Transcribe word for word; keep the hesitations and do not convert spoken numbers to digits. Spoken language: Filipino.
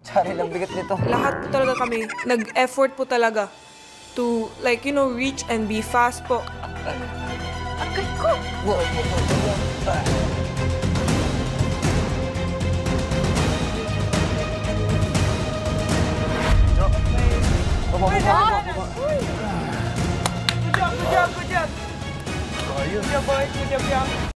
Sorry, ang bigat nito. Lahat po talaga kami, nag-effort po talaga to, like, you know, reach and be fast po. Agad ko! Wow, wow, wow. Baba, baba, baba. Good job, good job, good job. Good job, boys. Good job, yeah.